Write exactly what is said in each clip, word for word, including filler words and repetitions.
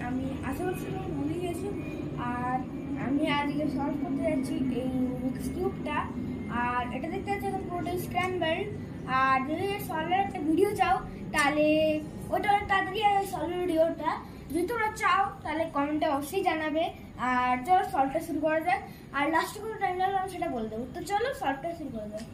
আমি আশা করছি ভুলে গেছি। আর আমি আজকে সলভ করতে যাচ্ছি এই রুবিক্স কিউবটা। আর এটা দেখতে পাচ্ছি এখন পুরোটাই স্ক্র্যাম্বল। আর যদি সলভের একটা ভিডিও চাও তাহলে ওটা তাড়াতাড়ি সলভের ভিডিওটা যদি তোমরা চাও তাহলে কমেন্টে অবশ্যই জানাবে। আর চলো সলভটা শুরু করা যাক। আর লাস্টে কোনো টাইম লাগলে আমি সেটা বলে দেবো। তো চলো সলভটা শুরু করা যাক।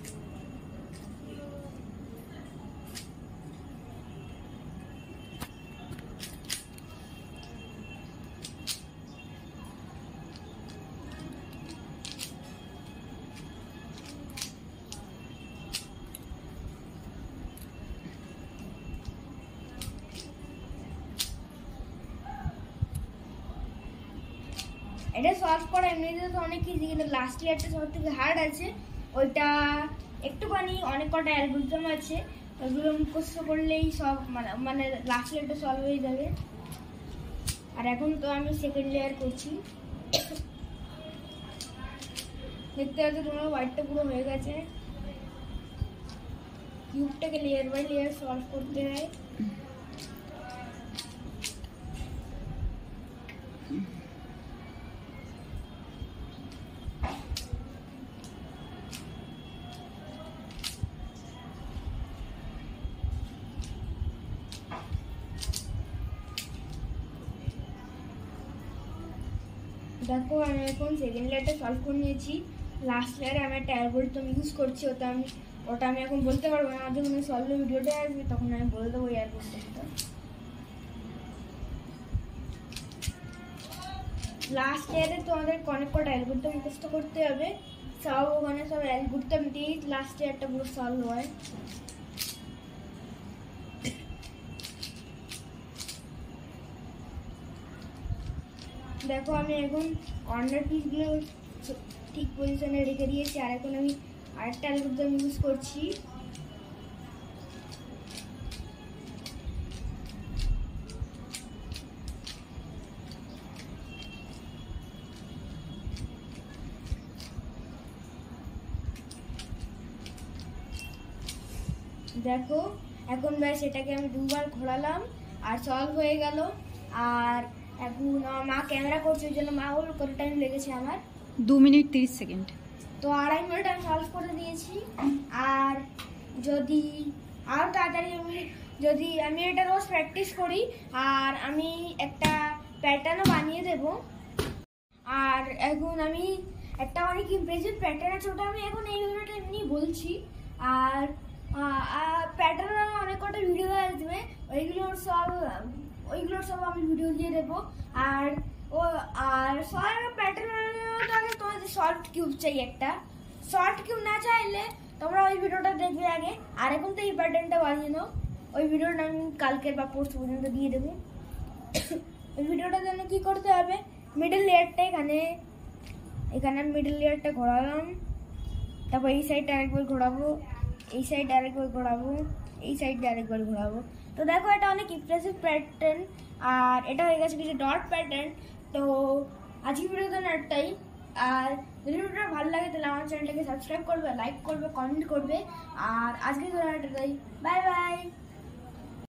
এটা সলভ করা এমনিতে তো অনেক ইজি, কিন্তু লাস্ট ইয়ারটা সব থেকে হার্ড আছে। ওইটা একটুখানি অনেক কটা অ্যালগরিদম আছে, ওইগুলো মুখস্থ করলেই সব মানে মানে লাস্ট ইয়ারটা সলভ হয়ে যাবে। আর এখন তো আমি সেকেন্ড লেয়ার করছি। দেখতে পাচ্ছ তোমার হোয়াইটটা পুরো হয়ে গেছে। কিউবটাকে লেয়ার বাই লেয়ার সলভ করতে হয়। দেখো আমি এখন সেকেন্ড লেয়ারটা সলভ করে নিয়েছি। লাস্ট লেয়ারে আমি একটা অ্যালগরিদম ইউজ করছি। ওটা আমি ওটা আমি এখন বলতে পারবো না, যখন সলভের ভিডিওটা আসবে তখন আমি বলে দেবো এই অ্যালগরিদমটা। লাস্ট লেয়ারে তোমাদের অনেক কটা অ্যালগরিদম মুখস্থ করতে হবে। সব ওখানে সব অ্যালগরিদম দিয়েই লাস্ট লেয়ারটা পুরো সলভ হয়। দেখো আমি এখন কর্নার পিসগুলো ঠিক পজিশনে রেখে দিয়েছি। আর এখন আমি আরেকটা অ্যালগরিদম ইউজ করছি। দেখো এখন ব্যাস এটাকে আমি দুবার ঘোরালাম আর সলভ হয়ে গেল। আর এখন মা ক্যামেরা করছে, ওই জন্য মা ওর কত টাইম লেগেছে আমার দু মিনিট তিরিশ সেকেন্ড। তো আড়াই মিনিট আমি সলভ করে দিয়েছি। আর যদি আরও তাড়াতাড়ি আমি যদি আমি এটা রোজ প্র্যাকটিস করি আর আমি একটা প্যাটার্নও বানিয়ে দেব। আর এখন আমি একটা অনেক ইমপ্রেসিভ প্যাটার্ন আছে, ওটা আমি এখন এই ভিডিওটা এমনি বলছি। আর প্যাটার্ন অনেক কটা ভিডিও আসবে, ওইগুলোর সব ওইগুলোর সব আমি ভিডিও দিয়ে দেবো। আর ও আর সব প্যাটার্ন তোমাদের শর্ট কিউব চাই, একটা শর্ট কিউব না চাইলে তোমরা ওই ভিডিওটা দেখবে আগে। আর এখন তো এই প্যাটার্নটা বানিয়ে নাও। ওই ভিডিওটা আমি কালকে বা পোস্ট পর্যন্ত দিয়ে দেবো। ওই ভিডিওটার জন্য কী করতে হবে, মিডল লেয়ারটা এখানে এখানে মিডল লেয়ারটা ঘোরালাম। তারপর এই সাইডটা আরেকবার ঘোরাবো, এই সাইডে আরেকবার ঘোরাবো, এই সাইডে আরেকবার ঘোরাবো। তো দেখো এটা অনেক ইমপ্রেসিভ প্যাটার্ন। আর এটা হয়ে গেছে কিছু ডট প্যাটার্ন। তো আজকের ভিডিওতে একটাই। আর যদি ভিডিওটা ভালো লাগে তাহলে আমার চ্যানেলটাকে সাবস্ক্রাইব করবে, লাইক করবে, কমেন্ট করবে। আর আজকের ভিডিওটা এটাই। Bye by.